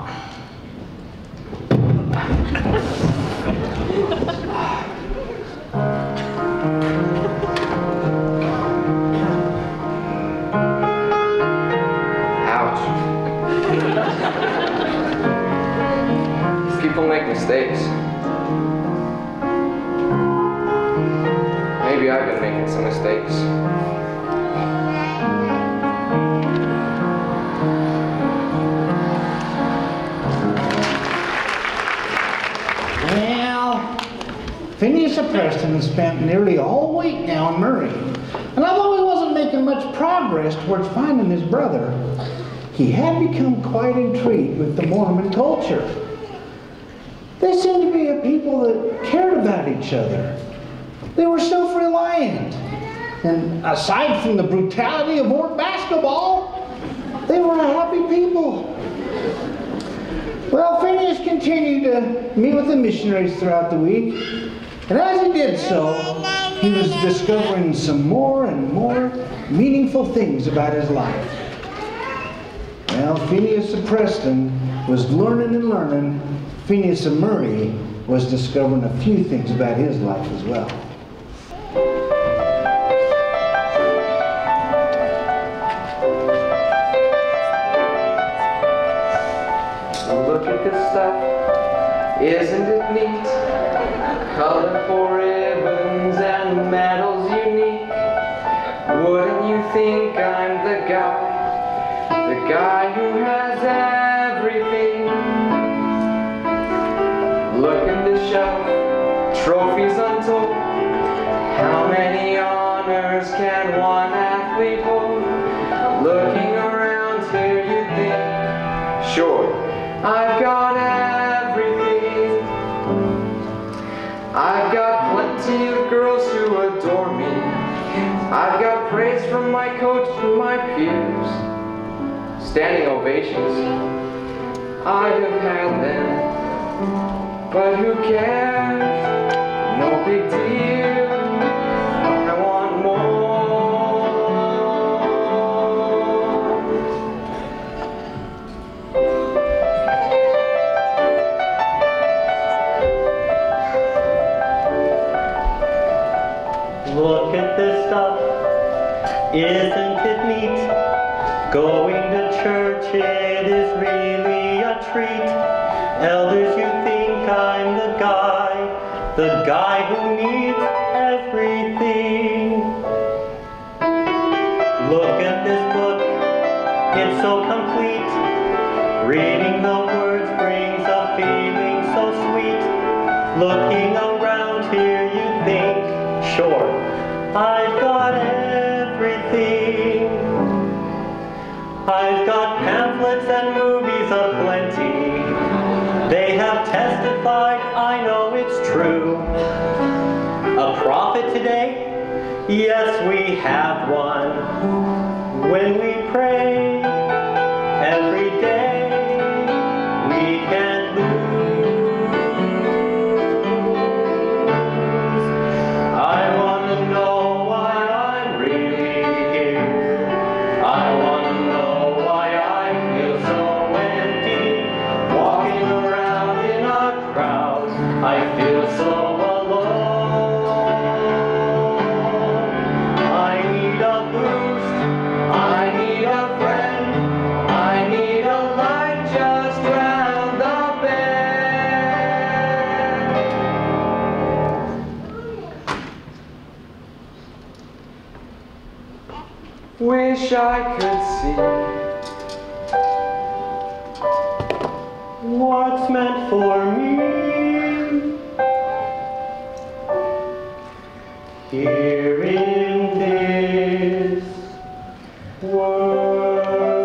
People make mistakes. Maybe I've been making some mistakes. Well, Phineas of Preston has spent nearly a whole week now in Murray. And although he wasn't making much progress towards finding his brother, he had become quite intrigued with the Mormon culture. They seemed to be a people that cared about each other. They were self-reliant. And aside from the brutality of Orc basketball, they were a happy people. Well, Phineas continued to meet with the missionaries throughout the week. And as he did so, he was discovering some more and more meaningful things about his life. Well, Phineas of Preston was learning and learning. Phineas of Murray was discovering a few things about his life as well. Look at this stuff, isn't it neat? Colorful ribbons and medals unique. Wouldn't you think I'm the guy, the guy who has everything? Look at this shelf, trophies untold. How many honors can one athlete hold? Looking around here you think, sure, I've got everything. I've got plenty of girls who adore me. I've got praise from my coach and my peers. Standing ovations, I have had them. But who cares? No big deal. I want more. Look at this stuff. Isn't it neat? Going to church, it is really a treat. Elders, you think I'm the guy, the guy who needs everything. Look at this book, it's so complete. Reading the words brings a feeling so sweet. Looking around here, you think I've got everything. I've got pamphlets and movies aplenty. They have testified, I know it's true. A prophet today? Yes, we have one. When we pray every day, we can't lose. I want to know why I'm really here. I want to know why I feel so empty. Walking around in a crowd, I feel so alone. I need a boost. I need a friend. I need a light just round the bend. Wish I could see What's meant for me here in this world.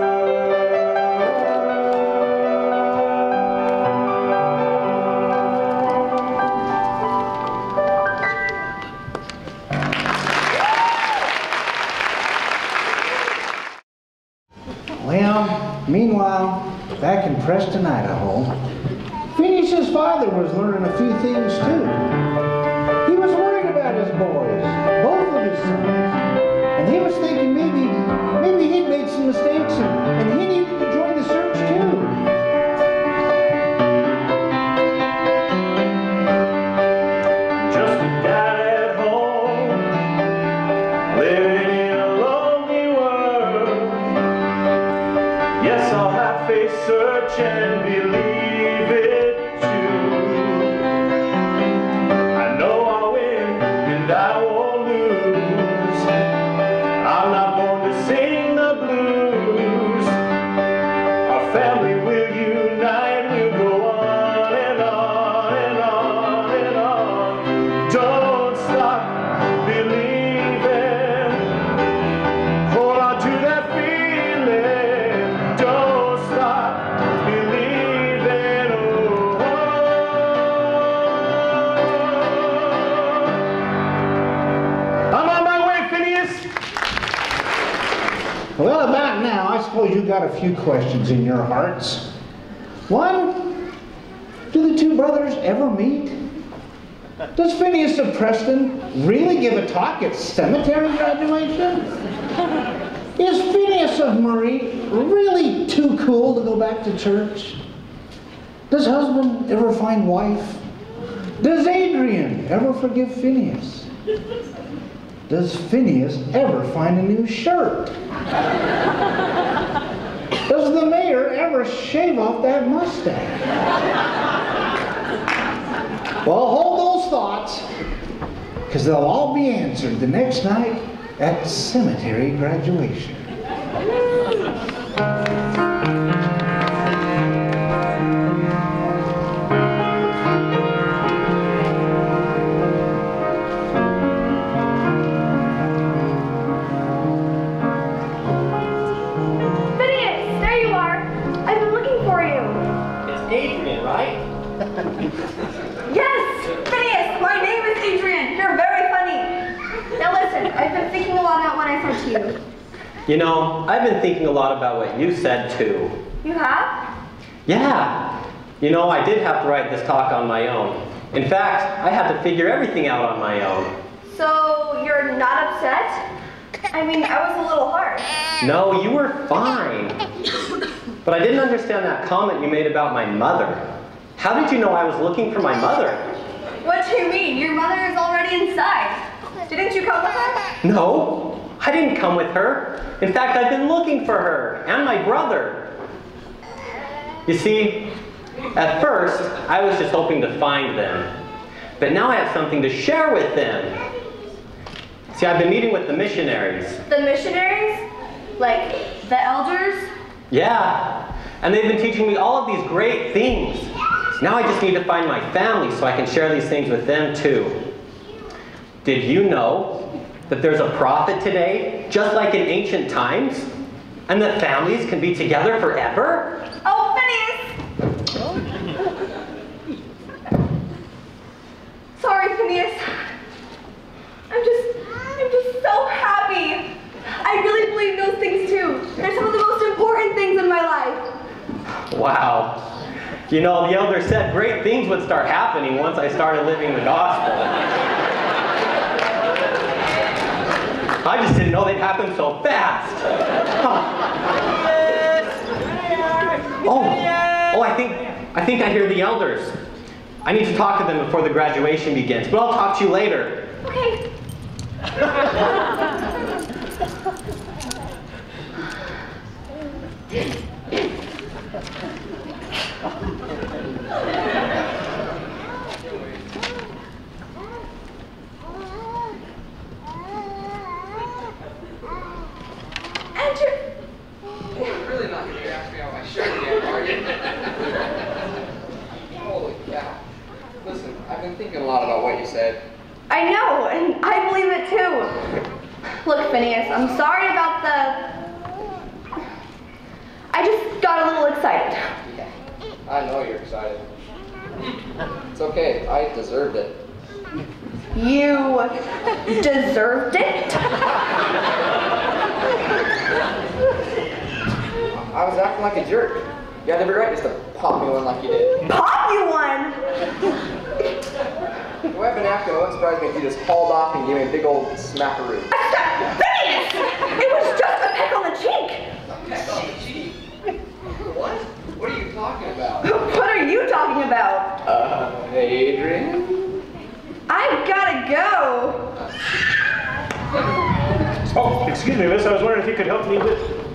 Well, meanwhile, back in Preston, Idaho, Phineas's father was learning a few things too. He was worried about his boys, both of his sons, and he was thinking maybe, maybe he'd made some mistakes and, and he needed to join the search too. Just a dad at home, living in a lonely world. Yes, I'll have faith, search, and believe it too. I know I'll win, and I won't lose. I'm not born to sing the blues. Our family will unite, we'll go on and on and on and on. Don't stop believing. Hold on to that feeling. Don't stop believing. Oh, oh. I'm on my way, Phineas. Well, about now, I suppose you got a few questions in your hearts. One, do the two brothers ever meet? Does Phineas of Preston really give a talk at cemetery graduation? Is Phineas of Murray really too cool to go back to church? Does husband ever find wife? Does Adrian ever forgive Phineas? Does Phineas ever find a new shirt? Does the mayor ever shave off that mustache? Well, hold those thoughts, because they'll all be answered the next night at cemetery graduation. Phineas, there you are. I've been looking for you. It's Adrian, right? Yes, Phineas, my name is Adrian. You're very funny. Now listen, I've been thinking a lot about what I said to you. You know, I've been thinking a lot about what you said too. You have? Yeah. You know, I did have to write this talk on my own. In fact, I had to figure everything out on my own. So you're not upset? I mean, I was a little harsh. No, you were fine. But I didn't understand that comment you made about my mother. How did you know I was looking for my mother? What do you mean? Your mother is already inside. Didn't you come with her? No, I didn't come with her. In fact, I've been looking for her and my brother. You see, at first, I was just hoping to find them. But now I have something to share with them. See, I've been meeting with the missionaries. The missionaries? Like the elders? Yeah, and they've been teaching me all of these great things. Now I just need to find my family so I can share these things with them too. Did you know that there's a prophet today, just like in ancient times, and that families can be together forever? Oh, Phineas! Sorry, Phineas. I'm just, I'm just so happy. I really believe those things too. They're some of the most important things in my life. Wow. You know, the elder said great things would start happening once I started living the gospel. I just didn't know they'd happen so fast. Huh. Oh, oh, I think, I think I hear the elders. I need to talk to them before the graduation begins, but I'll talk to you later. Okay. Andrew! You're really not going to ask me how my shirt again, are you? Holy cow. Listen, I've been thinking a lot about what you said. I know, and I believe it too. Look, Phineas, I'm sorry about the... I just got a little excited. Yeah, I know you're excited. It's okay, I deserved it. You deserved it? I was acting like a jerk. You had every right just to pop me one like you did. Pop you one? The way I've been acting, it wouldn't surprise me if you just hauled off and gave me a big old smackaroo. Phineas! It was just a peck on the cheek! A peck on the cheek? What? What are you talking about? What are you talking about? Uh, Adrian? I've gotta go. Oh, excuse me, miss. I was wondering if you could help me with...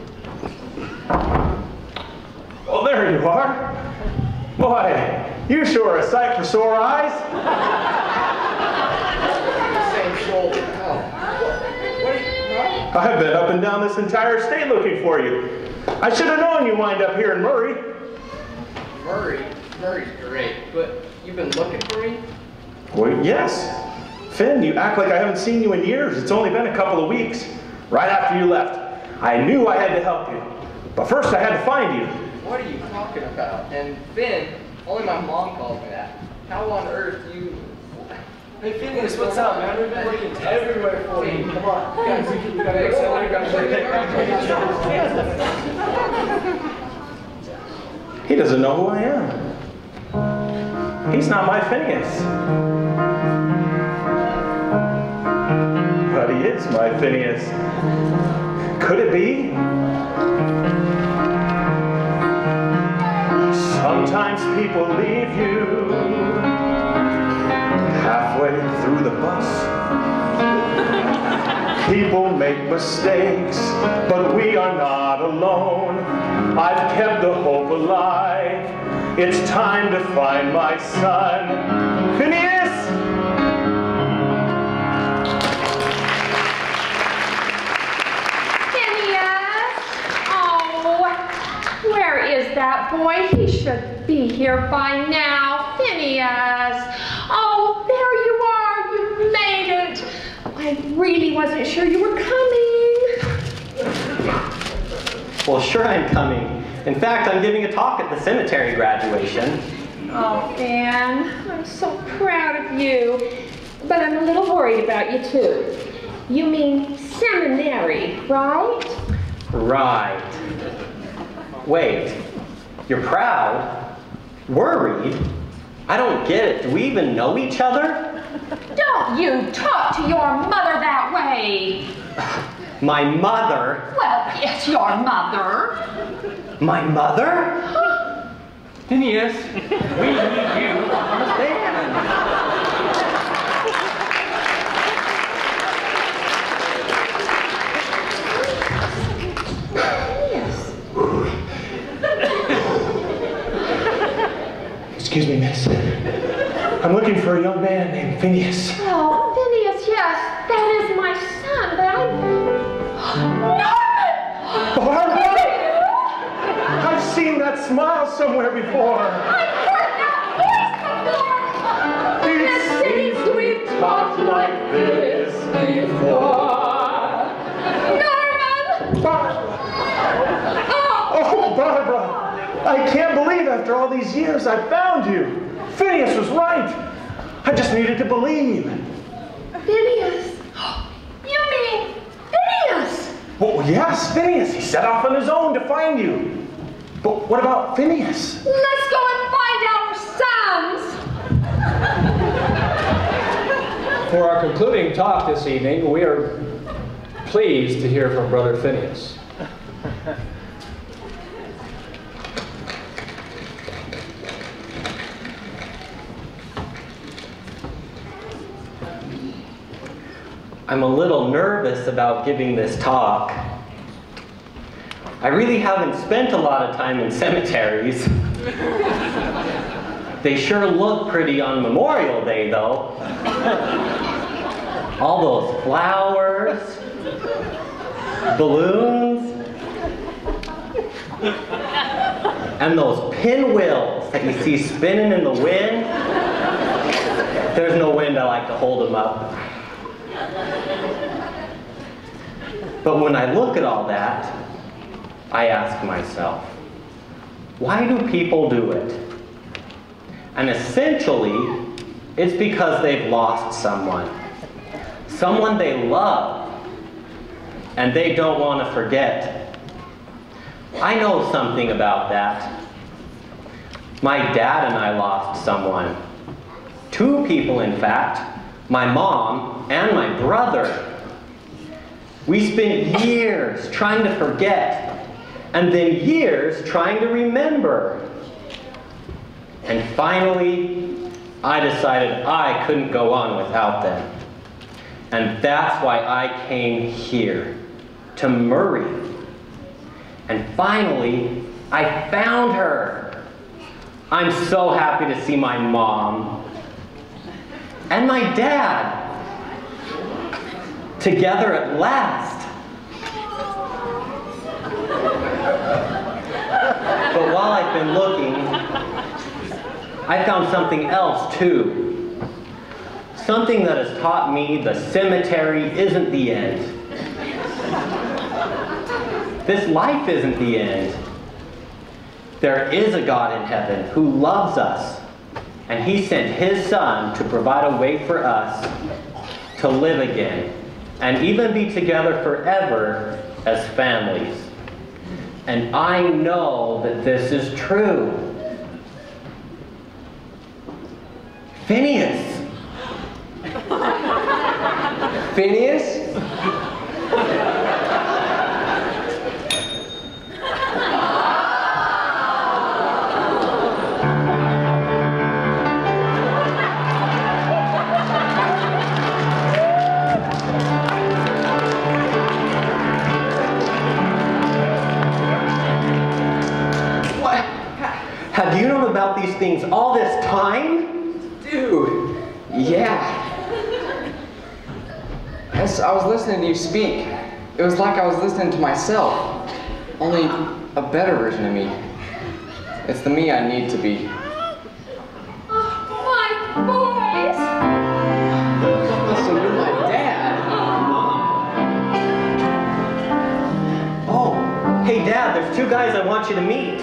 Oh, there you are. Boy, you sure are a sight for sore eyes. Same shoulder. Oh. What are you... Huh? I've been up and down this entire state looking for you. I should have known you'd wind up here in Murray. Murray? Murray's great, but you've been looking for me? Well, yes. Finn, you act like I haven't seen you in years. It's only been a couple of weeks. Right after you left, I knew I had to help you. But first I had to find you. What are you talking about? And Finn, only my mom calls me that. How on earth do you... Hey Phineas, what's up, man? We've been looking everywhere for you. Come on. Guys, we can gotta He doesn't know who I am. He's not my Phineas. But he is my Phineas. Could it be? Sometimes people leave you halfway through the bus. People make mistakes, but we are not alone. I've kept the hope alive. It's time to find my son, Phineas! Phineas! Oh, where is that boy? He should be here by now. Phineas! Oh, there you are. You made it. I really wasn't sure you were coming. Well, sure I'm coming. In fact, I'm giving a talk at the cemetery graduation. Oh, Fan, I'm so proud of you. But I'm a little worried about you, too. You mean seminary, right? Right. Wait, you're proud? Worried? I don't get it. Do we even know each other? Don't you talk to your mother that way. My mother? Well, yes, your mother. My mother? Phineas, we need you on the stand. Excuse me, miss. I'm looking for a young man named Phineas. Oh, Phineas, yes, that is my son, but I'm... Norman! Barbara! I've seen that smile somewhere before. I've heard that voice before! It The city's seems to be talked like this before. Norman! Oh, Barbara! I can't believe after all these years I found you. Phineas was right. I just needed to believe. Phineas? You mean Phineas? Well, yes, Phineas. He set off on his own to find you. But what about Phineas? Let's go and find our sons. For our concluding talk this evening, we are pleased to hear from Brother Phineas. I'm a little nervous about giving this talk. I really haven't spent a lot of time in cemeteries. They sure look pretty on Memorial Day, though. All those flowers, balloons, and those pinwheels that you see spinning in the wind. There's no wind, I like to hold them up. But when I look at all that, I ask myself, why do people do it? And essentially, it's because they've lost someone. Someone they love, and they don't want to forget. I know something about that. My dad and I lost someone. Two people, in fact, my mom and my brother. We spent years trying to forget, and then years trying to remember. And finally, I decided I couldn't go on without them. And that's why I came here, to Murray. And finally, I found her. I'm so happy to see my mom and my dad together at last. But while I've been looking, I found something else too. Something that has taught me the cemetery isn't the end. This life isn't the end. There is a God in heaven who loves us, and He sent His Son to provide a way for us to live again, and even be together forever as families. And I know that this is true. Phineas! Phineas? Have you known about these things all this time? Dude, yeah. As I was listening to you speak, it was like I was listening to myself, only a better version of me. It's the me I need to be. My boys! So you're my dad? Oh, hey Dad, there's two guys I want you to meet.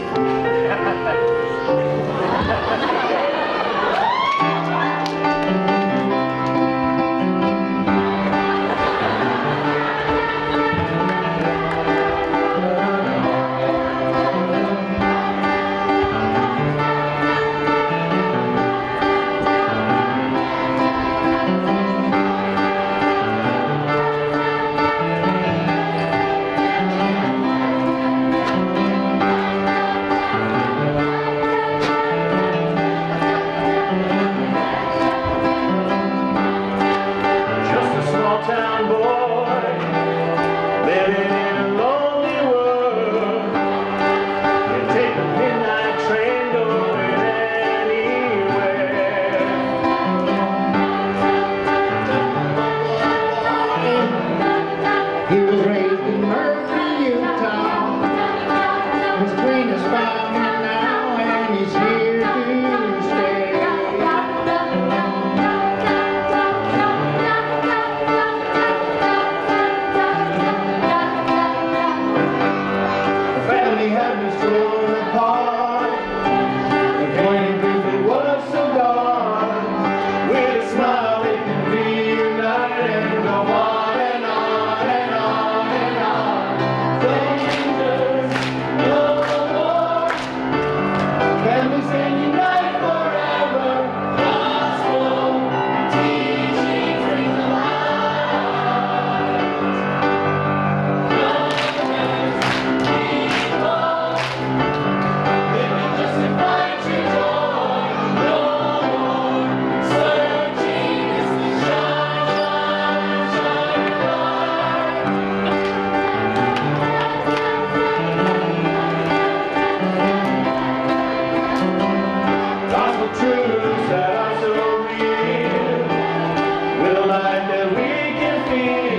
me.